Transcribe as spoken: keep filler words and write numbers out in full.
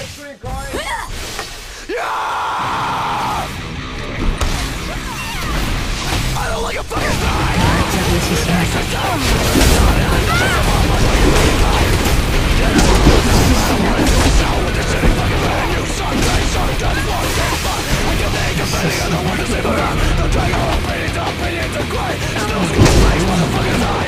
I don't like a fucking thing. I'm trying to open it up, and it's a great. And those cool legs, motherfuckers,